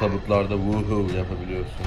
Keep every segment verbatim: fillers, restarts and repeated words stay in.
tabutlarda woohoo yapabiliyorsun.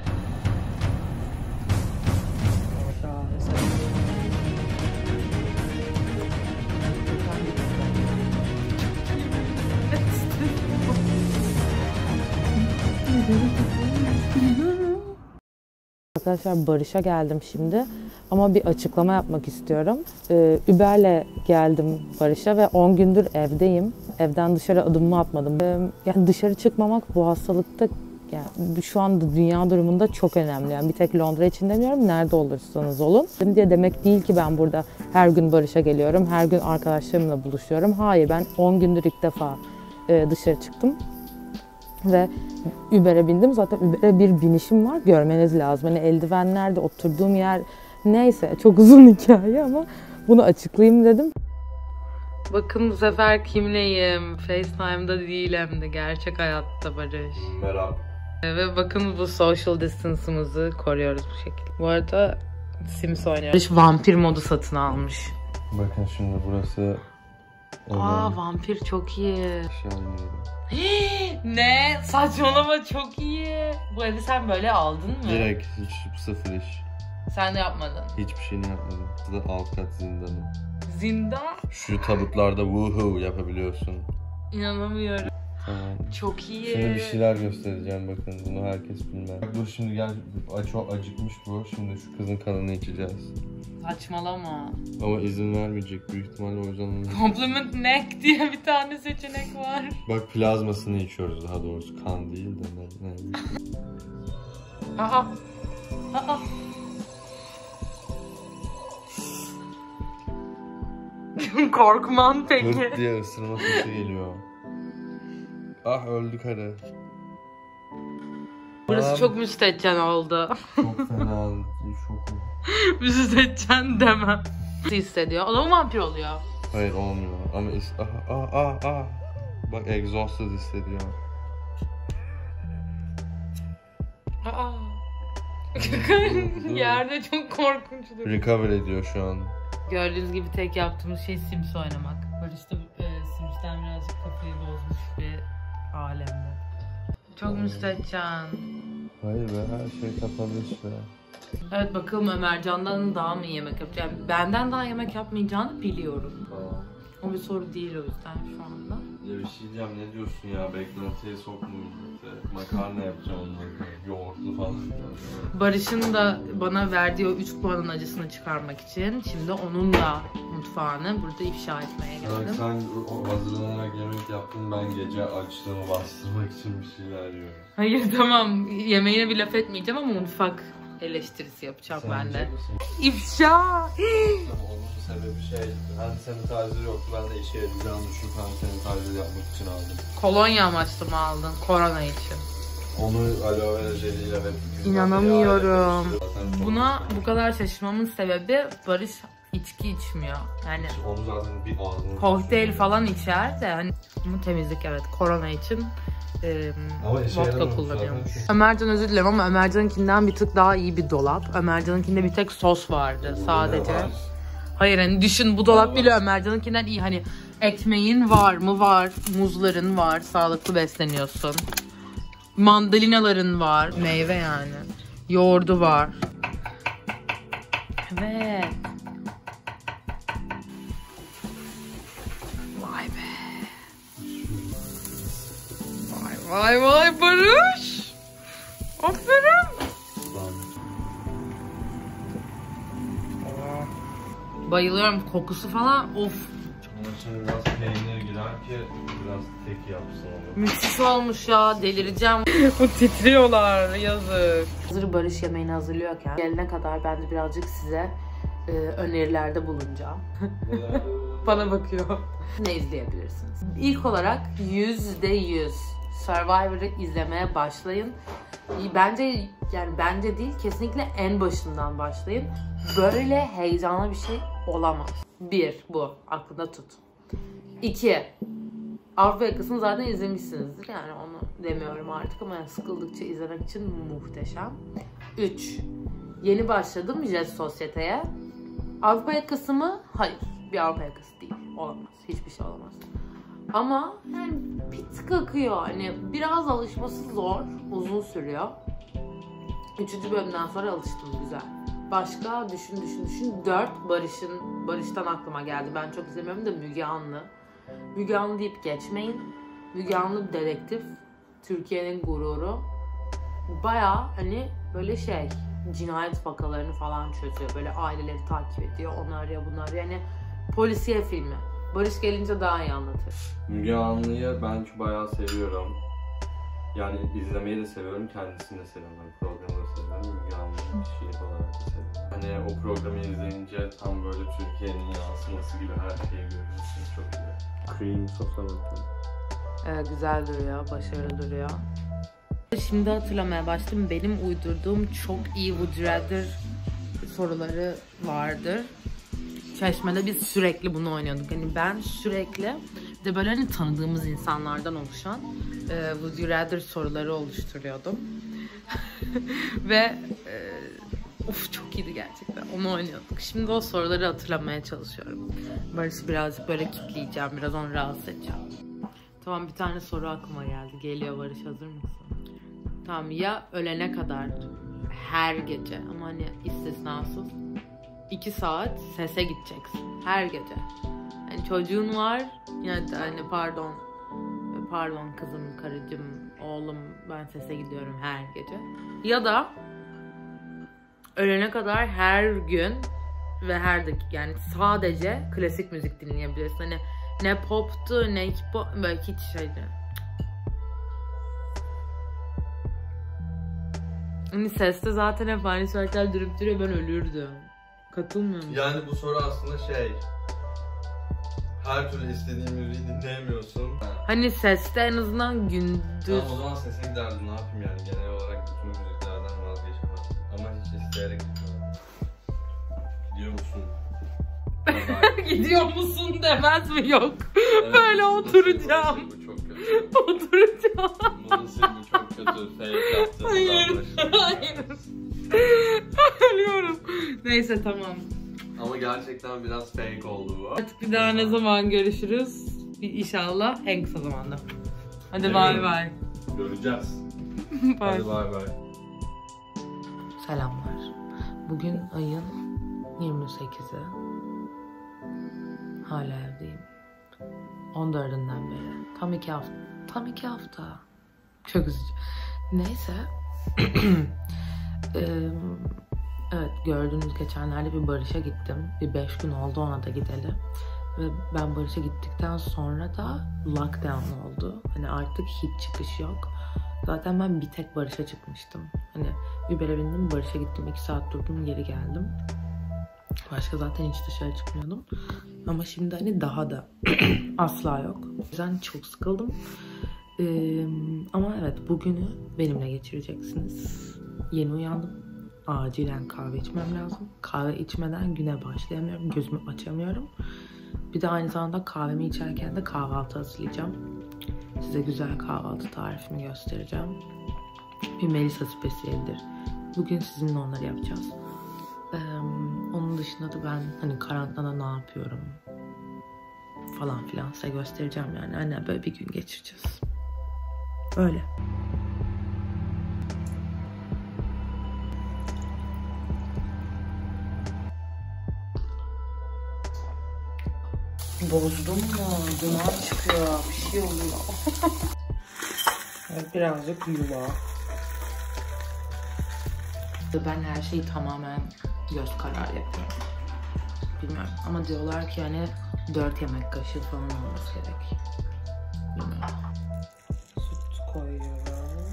Arkadaşlar Barış'a geldim şimdi ama bir açıklama yapmak istiyorum. Ee, Uber'le geldim Barış'a ve on gündür evdeyim. Evden dışarı adımımı atmadım. Ee, yani dışarı çıkmamak bu hastalıkta yani şu anda dünya durumunda çok önemli. Yani bir tek Londra için demiyorum, nerede olursanız olun. Diye demek değil ki ben burada her gün Barış'a geliyorum, her gün arkadaşlarımla buluşuyorum. Hayır, ben on gündür ilk defa e, dışarı çıktım. Ve Uber'e bindim. Zaten Uber'e bir binişim var. Görmeniz lazım. Hani eldivenlerde oturduğum yer neyse. Çok uzun hikaye ama bunu açıklayayım dedim. Bakın bu sefer kimleyim? FaceTime'da değil hem de gerçek hayatta Barış. Merhaba. Ve bakın bu social distance'ımızı koruyoruz bu şekilde. Bu arada Sims oynuyoruz. Barış vampir modu satın almış. Bakın şimdi burası... Aa evet. Vampir çok iyi. Şey Ne? Saçmalama, çok iyi. Bu evi sen böyle aldın mı? Direkt hiç sıfır iş. Sen de yapmadın. Hiçbir şeyini yapmadım. Bu da alt kat zindanı. Zindan? Şu tabutlarda woohoo yapabiliyorsun. İnanamıyorum. Tamam. Çok iyi. Şimdi bir şeyler göstereceğim, bakın bunu herkes bilmez. Dur şimdi gel, çok acıkmış bu. Şimdi şu kızın kanını içeceğiz. Saçmalama. Ama izin vermeyecek büyük ihtimalle, o yüzden onu... Compliment neck diye bir tane seçenek var. Bak plazmasını içiyoruz daha doğrusu, kan değil de ne? ne? Aha. Aha. Korkman peki. Hırt diye ısırma sesi geliyor. Ah öldük hadi. Burası Tamam. çok müstehcen oldu. Çok fena, şokum. Müstehcen demem. Nasıl hissediyor? O da mı vampir oluyor? Hayır olmuyor ama is ah ah ah ah. Bak exhausted hissediyor. Aa. Yerde çok korkunç duruyor. Recover ediyor şu an. Gördüğünüz gibi tek yaptığımız şey Sims oynamak. Barış da e, Sims'ten birazcık kafayı bozmuş bir alemde. Çok müstehcen. Hayır be, her şey kapalı işte. Evet, bakalım Ömercan'dan daha mı iyi yemek yapacak? Yani benden daha yemek yapmayacağını biliyorum. Tamam. O bir soru değil o yüzden şu anda. Ya bir şey diyeceğim, ne diyorsun ya, beklentiye sokmayın. Makarna yapacağım onları, yoğurtlu falan. Barış'ın da bana verdiği o üç puanın acısını çıkarmak için şimdi onun da mutfağını burada ifşa etmeye geldim. Evet, sen hazırlanarak yemek yaptın, ben gece açlığımı bastırmak için bir şeyler yiyorum. Hayır tamam, yemeğine bir laf etmeyeceğim ama mutfak eleştirisi yapacağım sen ben de. İfşa! Ama onun sebebi şey, hand sanitizer yoktu, ben de işe yarayacağını düşünüp hand sanitizer yapmak için aldım. Kolonya amaçlı mı aldın korona için? Onu aloe vera jeliyle ve... İnanamıyorum. Buna bu kadar şaşırmamın sebebi Barış içki içmiyor. Yani onu zaten bir ağzına... Kokteyl falan içer de hani bunu temizlik, evet, korona için e, vodka kullanıyormuş. Ömercan, özür dilerim ama Ömercan'ınkinden bir tık daha iyi bir dolap. Ömercan'ınkinde bir tek sos vardı sadece. Hayır hani düşün, bu dolap bile Ömercan'ınkinden iyi. Hani ekmeğin var mı? Var. Muzların var. Sağlıklı besleniyorsun. Mandalinaların var. Meyve yani. Yoğurdu var. Evet. Vay be. Vay vay vay Barış. Aferin. Bayılıyorum, kokusu falan, of. Ama şimdi biraz peynir girer ki biraz tek yapsın onu. Müthiş olmuş ya, delireceğim. O titriyorlar, yazık. Hazır Barış yemeğini hazırlıyorken gelene kadar ben de birazcık size e, önerilerde bulunacağım. Bana bakıyor. Ne izleyebilirsiniz? İlk olarak yüzde yüz Survivor'ı izlemeye başlayın. Bence, yani bence değil, kesinlikle en başından başlayın. Böyle heyecanlı bir şey olamaz. Bir, bu. Aklında tut. İki, Avrupa Yakası'nı zaten izlemişsinizdir. Yani onu demiyorum artık ama yani sıkıldıkça izlemek için muhteşem. Üç, yeni başladım Jet Sosyete'ye. Avrupa Yakası mı? Hayır. Bir Avrupa Yakası değil. Olamaz. Hiçbir şey olamaz. Ama yani bir tık akıyor. Hani biraz alışması zor, uzun sürüyor. Üçüncü bölümden sonra alıştım, güzel. Başka düşün düşün düşün. Dört Barış'ın Barış'tan aklıma geldi. Ben çok izlemiyorum da Müge Anlı. Müge Anlı deyip geçmeyin. Müge Anlı dedektif. Türkiye'nin gururu. Bayağı hani böyle şey, cinayet vakalarını falan çözüyor. Böyle aileleri takip ediyor. Onu arıyor, bunu arıyor. Yani polisiye filmi. Barış gelince daha iyi anlatır. Müge Anlı'yı ben bayağı seviyorum. Yani izlemeyi de seviyorum, kendisini de seviyorum. Yani programı da seviyorum, Müge Anlı'yı kişilik olarak da seviyorum. Hani o programı izleyince tam böyle Türkiye'nin yansıması gibi her şeyi görüyorsun, çok iyi. Cream sosa bakın. Evet, güzel duruyor, başarılı duruyor. Şimdi hatırlamaya başladım. Benim uydurduğum çok iyi Would You Rather soruları vardır. Çeşme'de biz sürekli bunu oynuyorduk. Hani ben sürekli de böyle hani tanıdığımız insanlardan oluşan e, Would You Rather soruları oluşturuyordum. Ve e, of çok iyiydi gerçekten. Onu oynuyorduk. Şimdi o soruları hatırlamaya çalışıyorum. Barış'ı birazcık böyle kitleyeceğim. Biraz onu rahatsız edeceğim. Tamam, bir tane soru aklıma geldi. Geliyor Barış, hazır mısın? Tamam, ya ölene kadar her gece ama hani istisnasız iki saat sese gideceksin her gece. Yani çocuğun var, yani hani pardon pardon kızım, karıcığım, oğlum, ben sese gidiyorum her gece. Ya da ölene kadar her gün ve her dakika, yani sadece klasik müzik dinleyebilirsin. Hani ne poptu ne hip-hop, böyle hiç şeydi. Hani seste zaten hep aynı şarkılar durup duruyor, ben ölürdüm. Katılmıyor musun? Yani bu soru aslında şey, her türlü istediğin müziği dinleyemiyorsun. Hani seste en azından gündüz... Tamam, o zaman sese giderdim, ne yapayım yani, genel olarak bütün müziklerden vazgeçemem. Ama hiç isteyerek gitmiyorum. Gidiyor musun? Gidiyor musun demez mi? Yok. Evet, böyle bu oturacağım. Bu çok kötü. Oturacağım. Bu nasıl bu çok kötü. Fake yaptığımız Hayır. Hayır. Ölüyorum. Neyse, tamam. Ama gerçekten biraz fake oldu bu. Artık bir daha ne zaman görüşürüz? İnşallah en kısa zamanda. Hadi Evet. bay bay. Göreceğiz. Bye. Hadi bay bay. Selamlar. Bugün ayın yirmi sekizi. Hala evdeyim. on dördünden beri. Tam iki hafta. Tam iki hafta. Çok üzücü. Neyse. ee, evet, gördüğünüz geçenlerde bir Barış'a gittim. Bir beş gün oldu ona da gideli. Ve ben Barış'a gittikten sonra da lockdown oldu. Hani artık hiç çıkış yok. Zaten ben bir tek Barış'a çıkmıştım. Hani Uber'e bindim, Barış'a gittim. iki saat durdum, geri geldim. Başka zaten hiç dışarı çıkmıyordum. Ama şimdi hani daha da asla yok. O yüzden çok sıkıldım. Ee, ama evet, bugünü benimle geçireceksiniz. Yeni uyandım. Acilen kahve içmem lazım. Kahve içmeden güne başlayamıyorum. Gözümü açamıyorum. Bir de aynı zamanda kahvemi içerken de kahvaltı hazırlayacağım. Size güzel kahvaltı tarifimi göstereceğim. Bir Melisa spesiyelidir. Bugün sizinle onları yapacağız. Ee, onun dışında da ben hani karantinada ne yapıyorum falan filan size göstereceğim yani. Aynen böyle bir gün geçireceğiz. Öyle. Bozdum mu? Duman çıkıyor. Bir şey oluyor. Evet, birazcık yula. Ben her şeyi tamamen göz kararı yapıyorum. Bilmiyorum ama diyorlar ki hani dört yemek kaşığı falan olması gerek. Bilmiyorum. Süt koyuyoruz.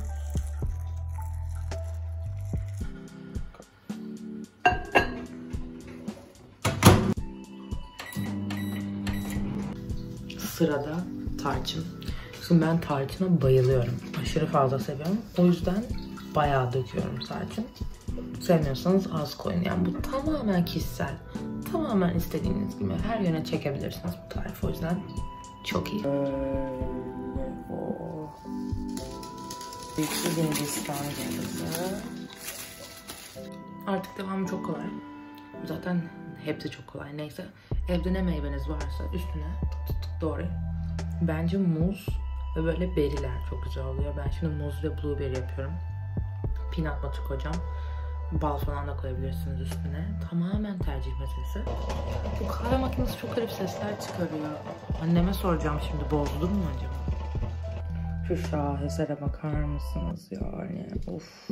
Sırada tarçın. Şimdi ben tarçına bayılıyorum. Aşırı fazla seviyorum. O yüzden bayağı döküyorum tarçın. Sevmiyorsanız az koyun. Yani bu tamamen kişisel. Tamamen istediğiniz gibi her yöne çekebilirsiniz bu tarifi. O yüzden çok iyi. İki Hindistan cevizi. Artık devamı çok kolay. Zaten hepsi çok kolay. Neyse. Evde ne meyveniz varsa üstüne tık tık tık doğrayın. Bence muz ve böyle beriler çok güzel oluyor. Ben şimdi muz ve blueberry yapıyorum. Peanut butter koyacağım. Bal falan da koyabilirsiniz üstüne. Tamamen tercih meselesi. Bu kahve makinesi çok garip sesler çıkarıyor. Anneme soracağım şimdi, bozdum mu acaba? Şu şahesere bakar mısınız yani? Of.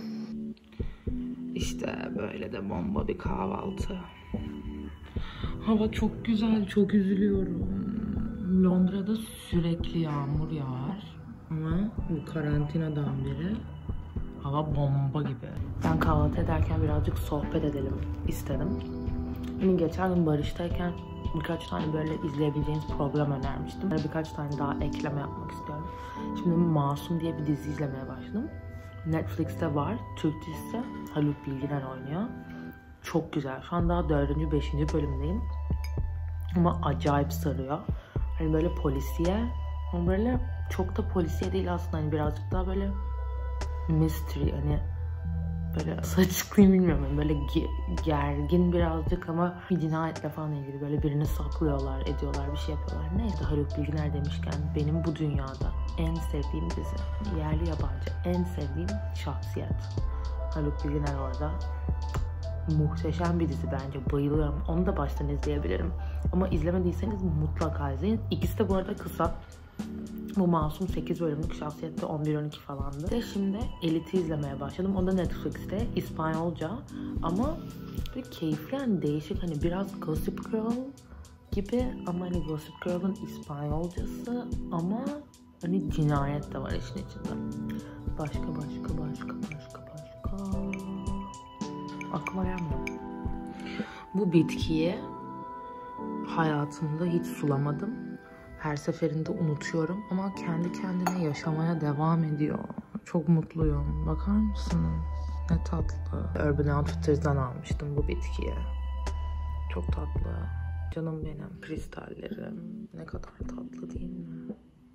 İşte böyle de bomba bir kahvaltı. Hava çok güzel, çok üzülüyorum. Londra'da sürekli yağmur yağar. Ama bu karantinadan beri hava bomba gibi. Ben kahvaltı ederken birazcık sohbet edelim istedim. Hani geçen gün Barış'tayken birkaç tane böyle izleyebileceğiniz program önermiştim. Birkaç tane daha ekleme yapmak istiyorum. Şimdi Masum diye bir dizi izlemeye başladım. Netflix'te var. Türk dizisi. Haluk Bilginer oynuyor. Çok güzel. Şu an daha dördüncü, beşinci bölümdeyim. Ama acayip sarıyor. Hani böyle polisiye. Ama böyle çok da polisiye değil aslında. Hani birazcık daha böyle mystery. Hani böyle nasıl açıklayayım bilmiyorum. Yani böyle gergin birazcık ama bir cinayetle falan ilgili. Böyle birini saklıyorlar, ediyorlar, bir şey yapıyorlar. Neyse, Haluk Bilginer demişken benim bu dünyada en sevdiğim dizi. Yerli yabancı en sevdiğim şahsiyet. Haluk Bilginer orada. Muhteşem bir dizi bence. Bayılıyorum. Onu da baştan izleyebilirim. Ama izlemediyseniz mutlaka izleyin. İkisi de bu arada kısa. Bu Masum sekiz bölümlük, şahsiyette on bir on iki falandı. Ve şimdi Elite'i izlemeye başladım. O da Netflix'te. İspanyolca. Ama böyle keyifli, yani değişik. Hani biraz Gossip Girl gibi ama hani Gossip Girl'ın İspanyolcası ama hani cinayet de var işin içinde. Başka başka başka başka başka. Aklıma gelmiyor. Bu bitkiyi hayatımda hiç sulamadım. Her seferinde unutuyorum ama kendi kendine yaşamaya devam ediyor. Çok mutluyum. Bakar mısınız? Ne tatlı. Urban Outfitters'dan almıştım bu bitkiyi. Çok tatlı. Canım benim, kristallerim. Ne kadar tatlı değil mi?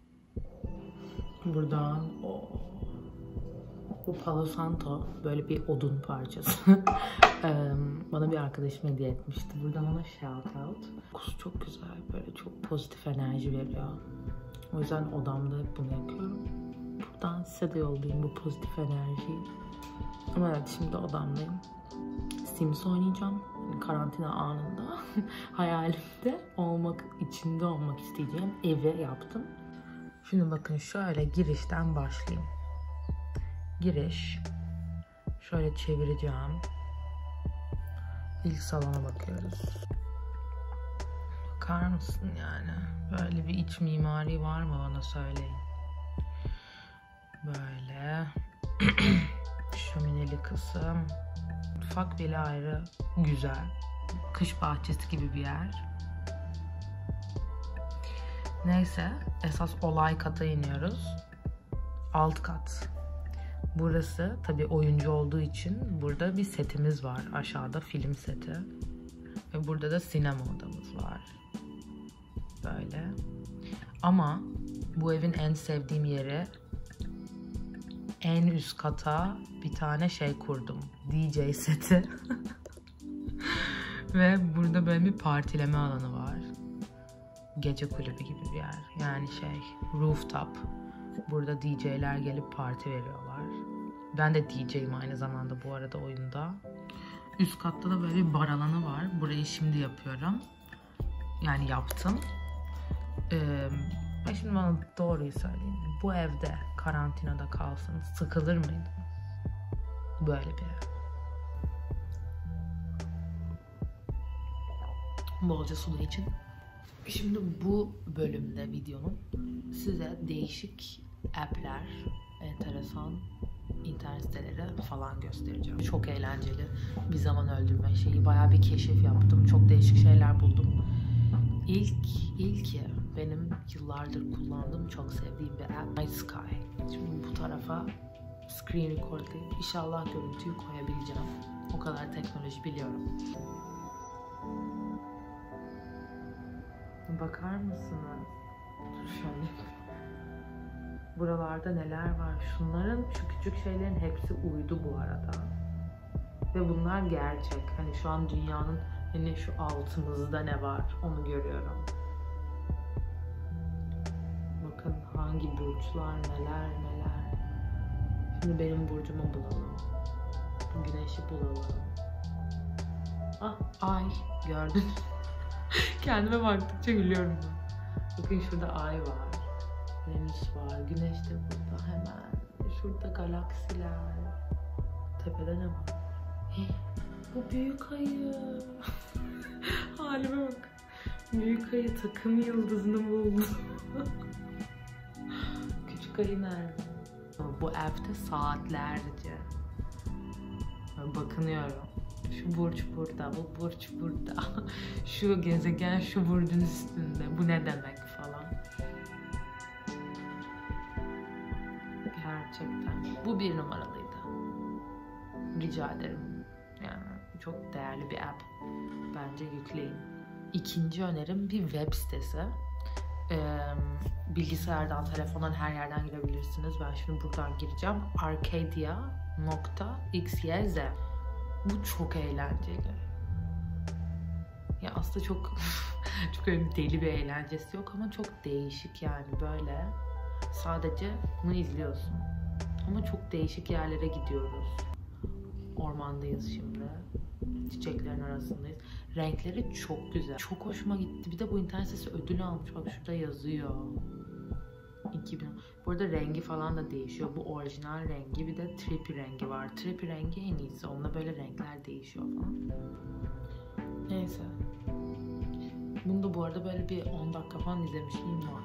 Buradan o. Bu Palo Santo, böyle bir odun parçası. Bana bir arkadaşım hediye etmişti. Buradan ona shout out. Kokusu çok güzel, böyle çok pozitif enerji veriyor. O yüzden odamda hep bunu yakıyorum. Buradan size de yollayayım bu pozitif enerjiyi. Ama evet, şimdi odamdayım. Sims oynayacağım. Yani karantina anında hayalimde olmak, içinde olmak isteyeceğim evi yaptım. Şimdi bakın, şöyle girişten başlayayım. Giriş. Şöyle çevireceğim. İlk salona bakıyoruz. Bakar mısın yani? Böyle bir iç mimari var mı, bana söyleyin. Böyle. Şömineli kısım. Mutfak bile ayrı. Güzel. Kış bahçesi gibi bir yer. Neyse. Esas olay kata iniyoruz. Alt kat. Burası tabii oyuncu olduğu için burada bir setimiz var. Aşağıda film seti. Ve burada da sinema odamız var. Böyle. Ama bu evin en sevdiğim yeri, en üst kata bir tane şey kurdum. D J seti. Ve burada böyle bir partileme alanı var. Gece kulübü gibi bir yer. Yani şey, rooftop. Burada D J'ler gelip parti veriyorlar. Ben de D J'yim aynı zamanda bu arada oyunda. Üst katta da böyle bir bar alanı var. Burayı şimdi yapıyorum. Yani yaptım. Ee, ben şimdi bana doğruyu söyleyeyim. Bu evde karantinada kalsanız sıkılır mıydınız? Böyle bir ev. Bolca su da için. Şimdi bu bölümde videonun size değişik app'ler, enteresan internet siteleri falan göstereceğim. Çok eğlenceli bir zaman öldürme şeyi. Bayağı bir keşif yaptım. Çok değişik şeyler buldum. İlk, ilki benim yıllardır kullandığım, çok sevdiğim bir app, Night Sky. Şimdi bu tarafa screen recordlayıp inşallah görüntüyü koyabileceğim. O kadar teknoloji biliyorum. Bakar mısınız? Şöyle. Buralarda neler var? Şunların, şu küçük şeylerin hepsi uydu bu arada. Ve bunlar gerçek. Hani şu an dünyanın hani şu altımızda ne var onu görüyorum. bakın hangi burçlar neler neler. Şimdi benim burcumu bulalım. Güneşi bulalım. Ah, ay gördün. Kendime baktıkça gülüyorum ben. Bakın şurada ay var. Venüs var. Güneş de burada hemen. Şurada galaksiler. Tepede ne var? Hii, bu büyük ayı. Halime bak. Büyük ayı takım yıldızını buldu. Küçük ayı nerede? Bu evde saatlerce bakınıyorum. Şu burç burada, bu burç burada. Şu gezegen şu burcun üstünde. Bu ne demek falan. Gerçekten. Bu bir numaralıydı. Rica ederim. Yani çok değerli bir app. Bence yükleyin. İkinci önerim bir web sitesi. Ee, bilgisayardan, telefondan her yerden girebilirsiniz. Ben şimdi buradan gireceğim. arcadia nokta x y z. Bu çok eğlenceli. Ya aslında çok çok öyle deli bir eğlencesi yok ama çok değişik yani böyle. Sadece bunu izliyorsun. Ama çok değişik yerlere gidiyoruz. Ormandayız şimdi. Çiçeklerin arasındayız. Renkleri çok güzel. Çok hoşuma gitti. Bir de bu internet sitesi ödül almış. Bak şurada yazıyor. iki bin. Bu arada rengi falan da değişiyor. Bu orijinal rengi. Bir de trippy rengi var. Trippy rengi en iyisi. Onunla böyle renkler değişiyor falan. Neyse. Bunu da bu arada böyle bir on dakika falan izlemişliğim var.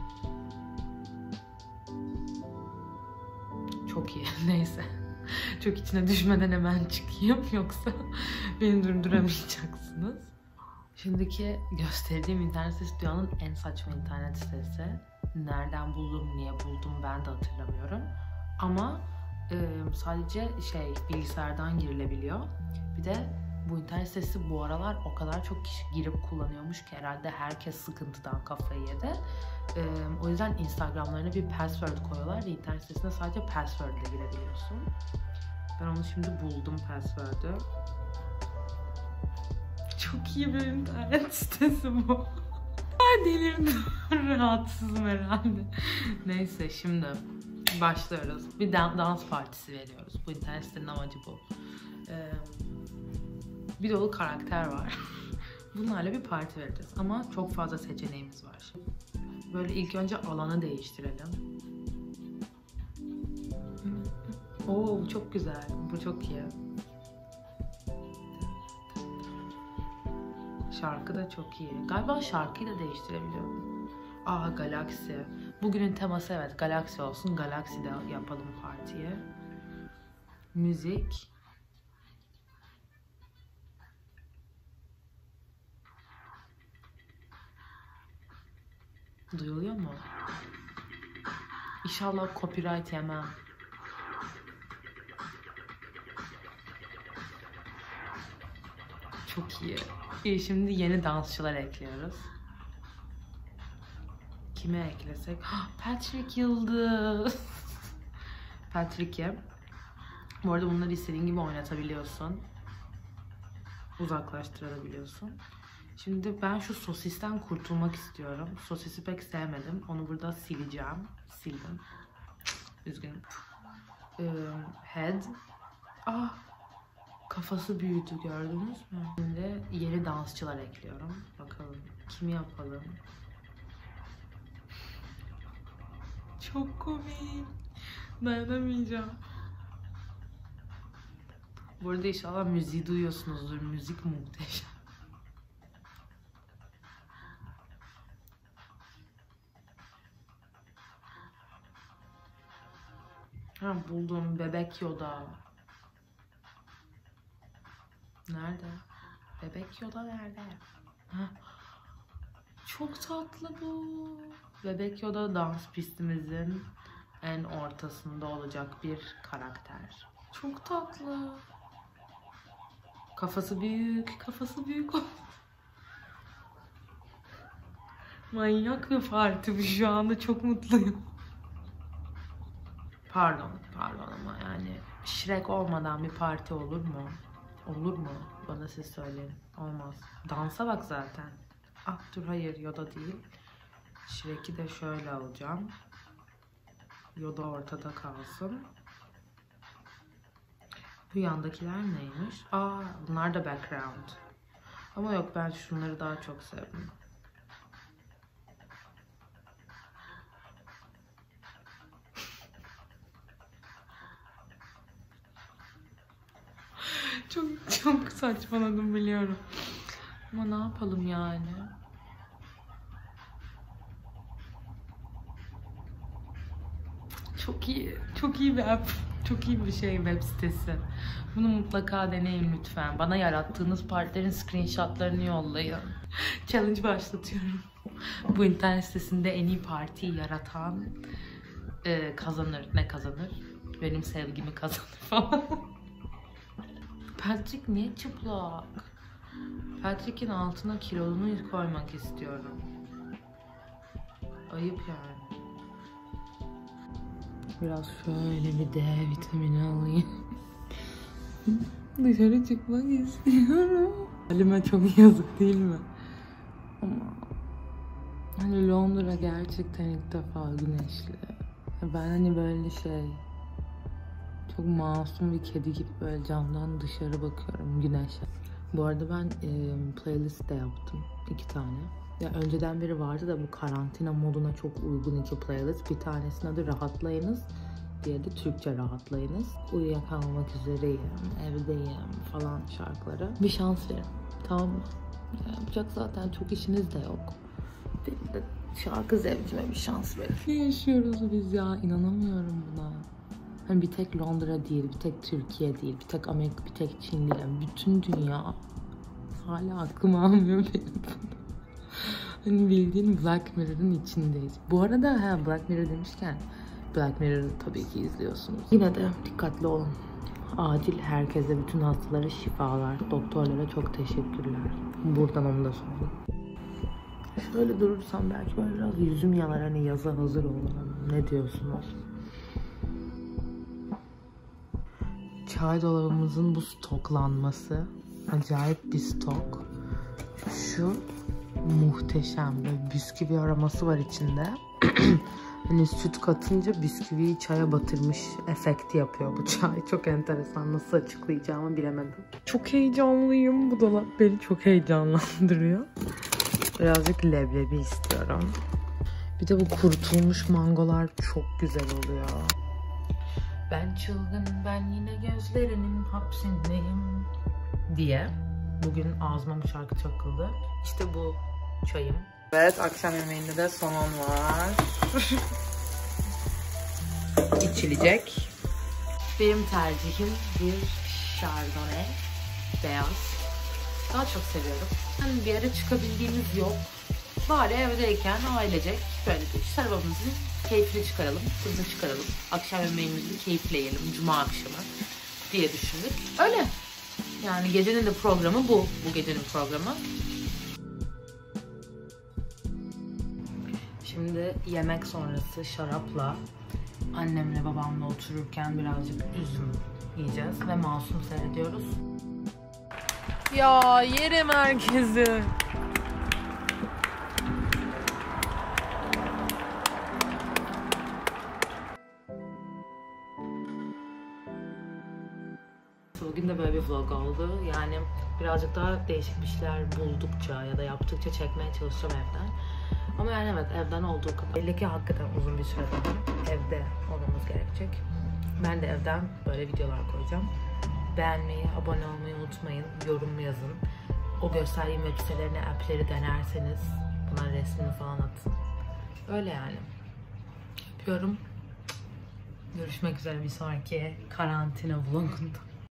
Çok iyi. Neyse. Çok içine düşmeden hemen çıkayım. Yoksa beni durduramayacaksınız. Şimdiki gösterdiğim internet sitesi dünyanın en saçma internet sitesi. Nereden buldum, niye buldum ben de hatırlamıyorum. Ama e, sadece şey bilgisayardan girilebiliyor. Bir de bu internet sitesi bu aralar o kadar çok kişi girip kullanıyormuş ki herhalde herkes sıkıntıdan kafayı yedi. E, o yüzden Instagram'larına bir password koyuyorlar ve internet sitesine sadece password ile girebiliyorsun. Ben onu şimdi buldum password'ü. Çok iyi bir internet sitesi bu. Delirdim. Rahatsızım herhalde. Neyse şimdi başlıyoruz. Bir dans partisi veriyoruz. Bu internet sitenin amacı bu. Ee, bir dolu karakter var. Bunlarla bir parti vereceğiz. Ama çok fazla seçeneğimiz var. Böyle ilk önce alanı değiştirelim. Oo bu çok güzel. Bu çok iyi. Şarkı da çok iyi. Galiba şarkıyı da değiştirebiliyorum. Aa galaksi. Bugünün teması evet galaksi olsun. Galakside yapalım partiyi. Müzik. Duyuluyor mu? İnşallah copyright yemem. Çok iyi. İyi, şimdi yeni dansçılar ekliyoruz. Kime eklesek? Patrick Yıldız. Patrick'e. Bu arada bunları istediğin gibi oynatabiliyorsun. Uzaklaştırabiliyorsun. Şimdi ben şu sosisten kurtulmak istiyorum. Sosisi pek sevmedim. Onu burada sileceğim. Sildim. Üzgünüm. Ee, head. Ah. Kafası büyüdü gördünüz mü? Şimdi yeni dansçılar ekliyorum. Bakalım kimi yapalım. Çok komik. Dayanamayacağım. Bu arada inşallah müziği duyuyorsunuzdur. Müzik muhteşem. Ha buldum. Bebek Yoda. Nerede? Bebek Yoda nerede? Ha. Çok tatlı bu. Bebek Yoda dans pistimizin en ortasında olacak bir karakter. Çok tatlı. Kafası büyük, kafası büyük. Manyak bir parti bu, şu anda çok mutluyum. Pardon, pardon ama yani Shrek olmadan bir parti olur mu? Olur mu? Bana siz söyleyin. Olmaz. Dansa bak zaten. Ah dur hayır Yoda değil. Shrek'i de şöyle alacağım. Yoda ortada kalsın. Bu yandakiler neymiş? Aa, bunlar da background. Ama yok, ben şunları daha çok sevdim. Çok çok saçmaladım biliyorum. Ama ne yapalım yani? Çok iyi, çok iyi bir app. Çok iyi bir şey, web sitesi. Bunu mutlaka deneyin lütfen. Bana yarattığınız partilerin screenshotlarını yollayın. Challenge başlatıyorum. Bu internet sitesinde en iyi partiyi yaratan e, kazanır. Ne kazanır? Benim sevgimi kazanır falan. Patrick niye çıplak? Patrick'in altına kilolumu koymak istiyorum. Ayıp yani. Biraz şöyle bir D vitamini alayım. Dışarı çıkmak istiyorum. Halime çok yazık değil mi? Ama hani Londra gerçekten ilk defa güneşli. Ben hani böyle şey, çok masum bir kedi gibi böyle camdan dışarı bakıyorum güneşe. Bu arada ben e, playlist de yaptım. iki tane. Ya önceden beri vardı da bu karantina moduna çok uygun iki playlist. Bir tanesinin adı Rahatlayınız. Diğeri de Türkçe Rahatlayınız. Uyuyakalmak üzereyim, evdeyim falan şarkıları. Bir şans verin. Tamam mı? Ya yapacak zaten çok işiniz de yok. Benim de şarkı zevkime bir şans verin. Ne yaşıyoruz biz ya? İnanamıyorum buna. Hani bir tek Londra değil, bir tek Türkiye değil, bir tek Amerika, bir tek Çin değil. Yani bütün dünya. Hala aklım almıyor benim. Hani bildiğin Black Mirror'ın içindeyiz. Bu arada ha, Black Mirror demişken Black Mirror'ı tabii ki izliyorsunuz. Yine de dikkatli olun. Acil herkese, bütün hastalara şifalar. Doktorlara çok teşekkürler. Buradan onu da söyleyeyim. Şöyle durursam belki böyle biraz yüzüm yanar, hani yaza hazır olurum. Ne diyorsunuz? Çay dolabımızın bu stoklanması. Acayip bir stok. Şu muhteşem. Böyle bisküvi aroması var içinde. Hani süt katınca bisküviyi çaya batırmış efekti yapıyor bu çay. Çok enteresan. Nasıl açıklayacağımı bilemedim. Çok heyecanlıyım. Bu dolap beni çok heyecanlandırıyor. Birazcık leblebi istiyorum. Bir de bu kurutulmuş mangolar çok güzel oluyor. Ben çılgın, ben yine gözlerinin hapsindeyim diye. Bugün ağzıma bu şarkı çakıldı. İşte bu çayım. Evet, akşam yemeğinde de somon var. İçilecek. Benim tercihim bir Chardonnay. Beyaz. Daha çok seviyorum. Hani bir yere çıkabildiğimiz yok. Bari evdeyken ailecek böyle bir şarabımızın keyfini çıkaralım, tadını çıkaralım. Akşam yemeğimizi keyifle yiyelim, cuma akşamı diye düşündük. Öyle. Yani gecenin de programı bu. Bu gecenin programı. Şimdi yemek sonrası şarapla annemle babamla otururken birazcık üzüm yiyeceğiz ve Masum seyrediyoruz. Ya yerim herkesi. Bugün de böyle bir vlog oldu. Yani birazcık daha değişik bir şeyler buldukça ya da yaptıkça çekmeye çalışacağım evden. Ama yani evet, evden olduğu kadar. Belli ki hakikaten uzun bir süre daha evde olmamız gerekecek. Ben de evden böyle videolar koyacağım. Beğenmeyi, abone olmayı unutmayın. Yorum yazın. O gösterdiğim web sitelerini, app'leri denerseniz buna resmini falan atın. Öyle yani. Yapıyorum. Görüşmek üzere bir sonraki karantina vlogunda.